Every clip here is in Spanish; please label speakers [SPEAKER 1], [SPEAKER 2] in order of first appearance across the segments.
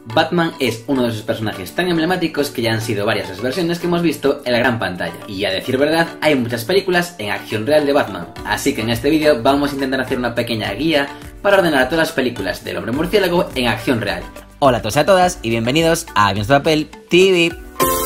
[SPEAKER 1] Batman es uno de esos personajes tan emblemáticos que ya han sido varias las versiones que hemos visto en la gran pantalla. Y a decir verdad, hay muchas películas en acción real de Batman. Así que en este vídeo vamos a intentar hacer una pequeña guía para ordenar todas las películas del Hombre Murciélago en acción real.
[SPEAKER 2] Hola a todos y a todas y bienvenidos a Aviones de Papel TV.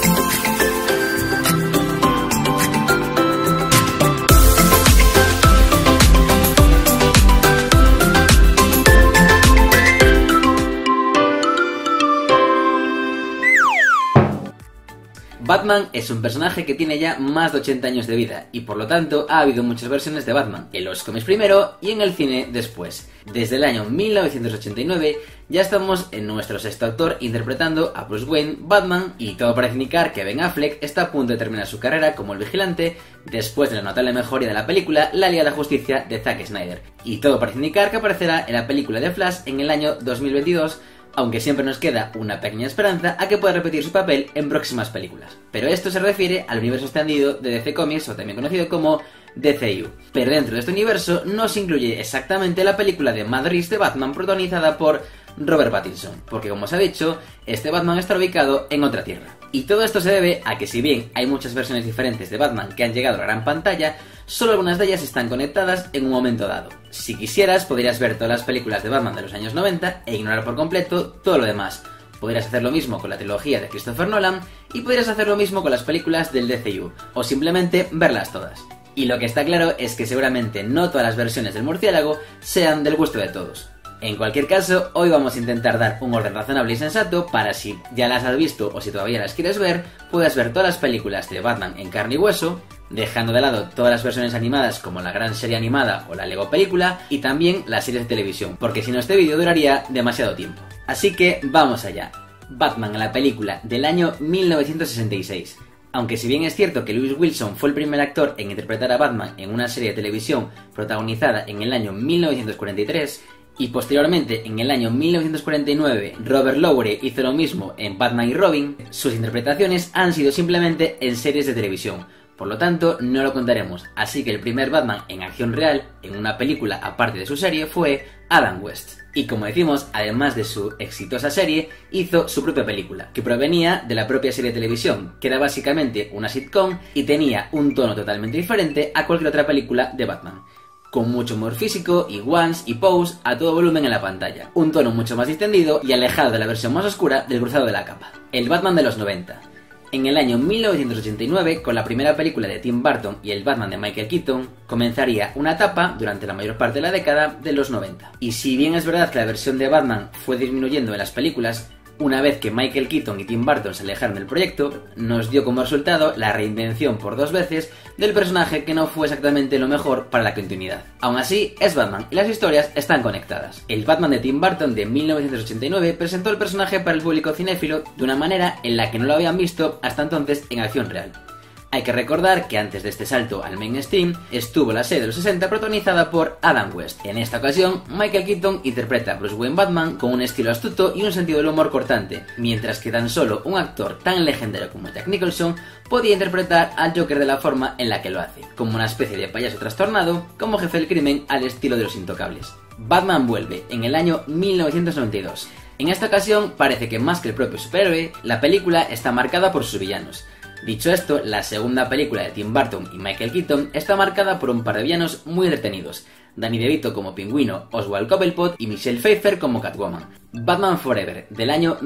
[SPEAKER 1] Batman es un personaje que tiene ya más de 80 años de vida y por lo tanto ha habido muchas versiones de Batman, en los cómics primero y en el cine después. Desde el año 1989 ya estamos en nuestro sexto actor interpretando a Bruce Wayne, Batman, y todo parece indicar que Ben Affleck está a punto de terminar su carrera como el Vigilante después de la notable mejoría de la película La Liga de la Justicia de Zack Snyder. Y todo parece indicar que aparecerá en la película de Flash en el año 2022, aunque siempre nos queda una pequeña esperanza a que pueda repetir su papel en próximas películas. Pero esto se refiere al universo extendido de DC Comics, o también conocido como DCU. Pero dentro de este universo no se incluye exactamente la película de Matt Reeves de Batman protagonizada por Robert Pattinson, porque como os he dicho, este Batman está ubicado en otra tierra. Y todo esto se debe a que si bien hay muchas versiones diferentes de Batman que han llegado a la gran pantalla, solo algunas de ellas están conectadas en un momento dado. Si quisieras, podrías ver todas las películas de Batman de los años 90 e ignorar por completo todo lo demás. Podrías hacer lo mismo con la trilogía de Christopher Nolan y podrías hacer lo mismo con las películas del DCU, o simplemente verlas todas. Y lo que está claro es que seguramente no todas las versiones del murciélago sean del gusto de todos. En cualquier caso, hoy vamos a intentar dar un orden razonable y sensato para, si ya las has visto o si todavía las quieres ver, puedas ver todas las películas de Batman en carne y hueso, dejando de lado todas las versiones animadas como la gran serie animada o la Lego película, y también las series de televisión, porque si no este vídeo duraría demasiado tiempo. Así que vamos allá. Batman en la película del año 1966. Aunque si bien es cierto que Lewis Wilson fue el primer actor en interpretar a Batman en una serie de televisión protagonizada en el año 1943, y posteriormente en el año 1949 Robert Lowry hizo lo mismo en Batman y Robin, sus interpretaciones han sido simplemente en series de televisión. Por lo tanto, no lo contaremos, así que el primer Batman en acción real, en una película aparte de su serie, fue Adam West. Y como decimos, además de su exitosa serie, hizo su propia película, que provenía de la propia serie de televisión, que era básicamente una sitcom y tenía un tono totalmente diferente a cualquier otra película de Batman, con mucho humor físico y ones y pose a todo volumen en la pantalla, un tono mucho más distendido y alejado de la versión más oscura del Cruzado de la Capa. El Batman de los 90. En el año 1989, con la primera película de Tim Burton y el Batman de Michael Keaton, comenzaría una etapa durante la mayor parte de la década de los 90. Y si bien es verdad que la versión de Batman fue disminuyendo en las películas, una vez que Michael Keaton y Tim Burton se alejaron del proyecto, nos dio como resultado la reinvención por 2 veces del personaje, que no fue exactamente lo mejor para la continuidad. Aún así, es Batman y las historias están conectadas. El Batman de Tim Burton de 1989 presentó el personaje para el público cinéfilo de una manera en la que no lo habían visto hasta entonces en acción real. Hay que recordar que antes de este salto al mainstream estuvo la serie de los 60 protagonizada por Adam West. En esta ocasión, Michael Keaton interpreta a Bruce Wayne Batman con un estilo astuto y un sentido del humor cortante, mientras que tan solo un actor tan legendario como Jack Nicholson podía interpretar al Joker de la forma en la que lo hace, como una especie de payaso trastornado, como jefe del crimen al estilo de Los Intocables. Batman vuelve en el año 1992. En esta ocasión parece que más que el propio superhéroe, la película está marcada por sus villanos. Dicho esto, la segunda película de Tim Burton y Michael Keaton está marcada por un par de villanos muy entretenidos: Danny DeVito como Pingüino, Oswald Cobblepot y Michelle Pfeiffer como Catwoman. Batman Forever, del año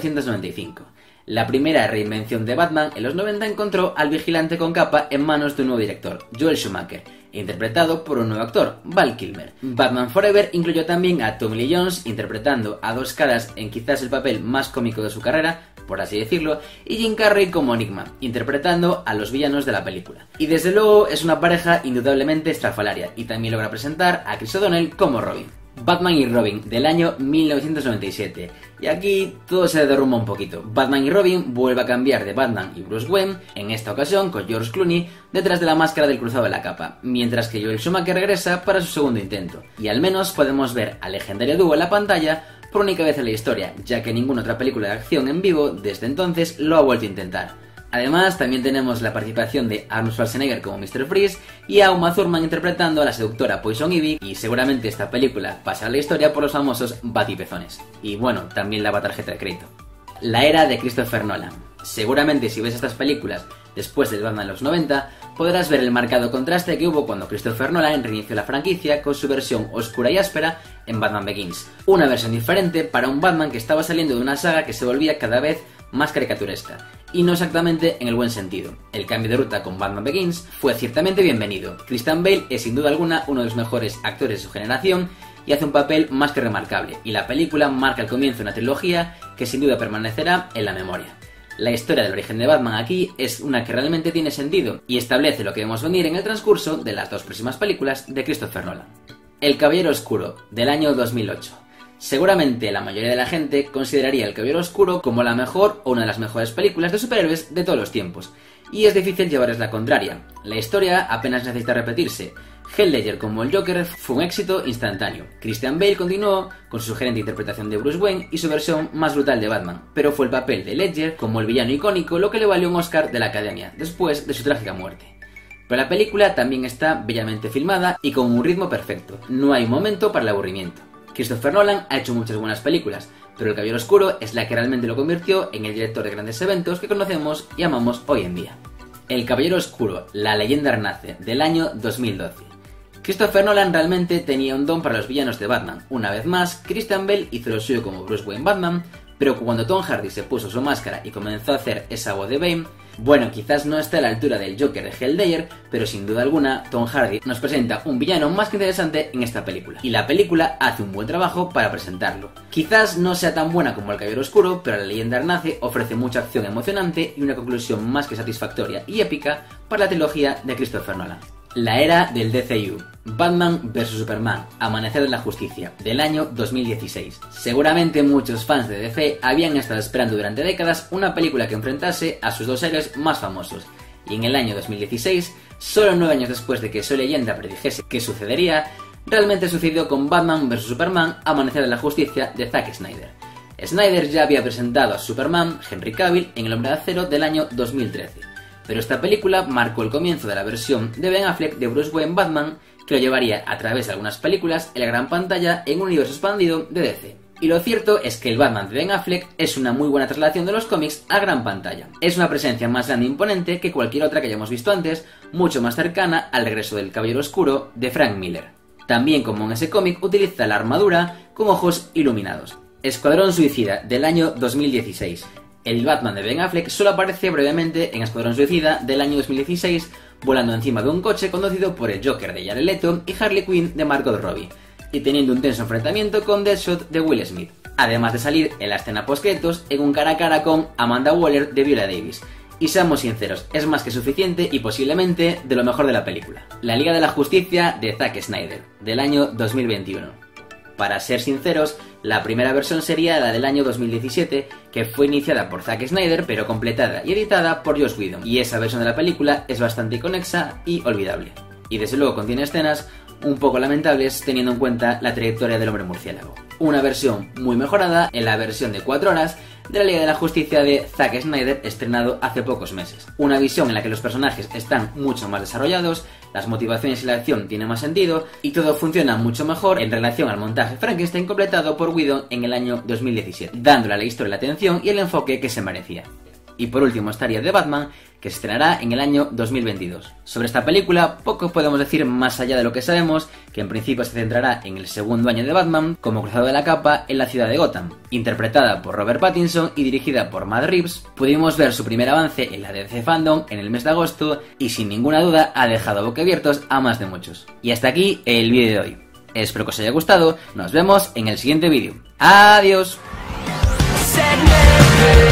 [SPEAKER 1] 1995. La primera reinvención de Batman en los 90 encontró al Vigilante con capa en manos de un nuevo director, Joel Schumacher, interpretado por un nuevo actor, Val Kilmer. Batman Forever incluyó también a Tommy Lee Jones interpretando a dos caras en quizás el papel más cómico de su carrera, por así decirlo, y Jim Carrey como Enigma, interpretando a los villanos de la película. Y desde luego es una pareja indudablemente estrafalaria, y también logra presentar a Chris O'Donnell como Robin. Batman y Robin, del año 1997. Y aquí todo se derrumba un poquito. Batman y Robin vuelve a cambiar de Batman y Bruce Wayne, en esta ocasión con George Clooney detrás de la máscara del Cruzado de la Capa, mientras que Joel Schumacher regresa para su segundo intento. Y al menos podemos ver al legendario dúo en la pantalla por única vez en la historia, ya que ninguna otra película de acción en vivo desde entonces lo ha vuelto a intentar. Además, también tenemos la participación de Arnold Schwarzenegger como Mr. Freeze y a Uma Thurman interpretando a la seductora Poison Ivy, y seguramente esta película pasará a la historia por los famosos batipezones. Y bueno, también la tarjeta de crédito. La era de Christopher Nolan. Seguramente si ves estas películas después del Batman de los 90, podrás ver el marcado contraste que hubo cuando Christopher Nolan reinició la franquicia con su versión oscura y áspera en Batman Begins. Una versión diferente para un Batman que estaba saliendo de una saga que se volvía cada vez más caricaturesca, y no exactamente en el buen sentido. El cambio de ruta con Batman Begins fue ciertamente bienvenido. Christian Bale es sin duda alguna uno de los mejores actores de su generación y hace un papel más que remarcable, y la película marca el comienzo de una trilogía que sin duda permanecerá en la memoria. La historia del origen de Batman aquí es una que realmente tiene sentido y establece lo que vemos venir en el transcurso de las dos próximas películas de Christopher Nolan. El Caballero Oscuro, del año 2008. Seguramente la mayoría de la gente consideraría El Caballero Oscuro como la mejor o una de las mejores películas de superhéroes de todos los tiempos, y es difícil llevarles la contraria. La historia apenas necesita repetirse. Heath Ledger como el Joker fue un éxito instantáneo. Christian Bale continuó con su sugerente interpretación de Bruce Wayne y su versión más brutal de Batman, pero fue el papel de Ledger como el villano icónico lo que le valió un Oscar de la Academia, después de su trágica muerte. Pero la película también está bellamente filmada y con un ritmo perfecto. No hay momento para el aburrimiento. Christopher Nolan ha hecho muchas buenas películas, pero El Caballero Oscuro es la que realmente lo convirtió en el director de grandes eventos que conocemos y amamos hoy en día. El Caballero Oscuro, la leyenda renace, del año 2012. Christopher Nolan realmente tenía un don para los villanos de Batman. Una vez más, Christian Bale hizo lo suyo como Bruce Wayne Batman, pero cuando Tom Hardy se puso su máscara y comenzó a hacer esa voz de Bane, bueno, quizás no está a la altura del Joker de Heath Ledger, pero sin duda alguna, Tom Hardy nos presenta un villano más que interesante en esta película. Y la película hace un buen trabajo para presentarlo. Quizás no sea tan buena como El Caballero Oscuro, pero La leyenda renace ofrece mucha acción emocionante y una conclusión más que satisfactoria y épica para la trilogía de Christopher Nolan. La era del DCU. Batman vs Superman, Amanecer de la Justicia, del año 2016. Seguramente muchos fans de DC habían estado esperando durante décadas una película que enfrentase a sus dos héroes más famosos. Y en el año 2016, solo 9 años después de que Soy Leyenda predijese qué sucedería, realmente sucedió con Batman vs Superman, Amanecer de la Justicia, de Zack Snyder. Snyder ya había presentado a Superman, Henry Cavill, en El Hombre de Acero del año 2013. Pero esta película marcó el comienzo de la versión de Ben Affleck de Bruce Wayne Batman, que lo llevaría a través de algunas películas en la gran pantalla en un universo expandido de DC. Y lo cierto es que el Batman de Ben Affleck es una muy buena traslación de los cómics a gran pantalla. Es una presencia más grande e imponente que cualquier otra que hayamos visto antes, mucho más cercana al regreso del Caballero Oscuro de Frank Miller. También, como en ese cómic, utiliza la armadura con ojos iluminados. Escuadrón Suicida, del año 2016. El Batman de Ben Affleck solo aparece brevemente en Escuadrón Suicida del año 2016, volando encima de un coche conducido por el Joker de Jared Leto y Harley Quinn de Margot Robbie, y teniendo un tenso enfrentamiento con Deadshot de Will Smith, además de salir en la escena post-créditos en un cara a cara con Amanda Waller de Viola Davis. Y seamos sinceros, es más que suficiente y posiblemente de lo mejor de la película. La Liga de la Justicia de Zack Snyder, del año 2021. Para ser sinceros, la primera versión sería la del año 2017, que fue iniciada por Zack Snyder, pero completada y editada por Joss Whedon, y esa versión de la película es bastante inconexa y olvidable. Y desde luego contiene escenas un poco lamentables teniendo en cuenta la trayectoria del Hombre Murciélago. Una versión muy mejorada en la versión de 4 horas de la Liga de la Justicia de Zack Snyder, estrenado hace pocos meses. Una visión en la que los personajes están mucho más desarrollados, las motivaciones y la acción tienen más sentido y todo funciona mucho mejor en relación al montaje Frankenstein completado por Whedon en el año 2017, dándole a la historia la atención y el enfoque que se merecía. Y por último estaría The Batman, que se estrenará en el año 2022. Sobre esta película poco podemos decir más allá de lo que sabemos, que en principio se centrará en el segundo año de Batman como cruzado de la capa en la ciudad de Gotham. Interpretada por Robert Pattinson y dirigida por Matt Reeves, pudimos ver su primer avance en la DC Fandom en el mes de agosto y sin ninguna duda ha dejado boquiabiertos a más de muchos. Y hasta aquí el vídeo de hoy. Espero que os haya gustado, nos vemos en el siguiente vídeo. ¡Adiós!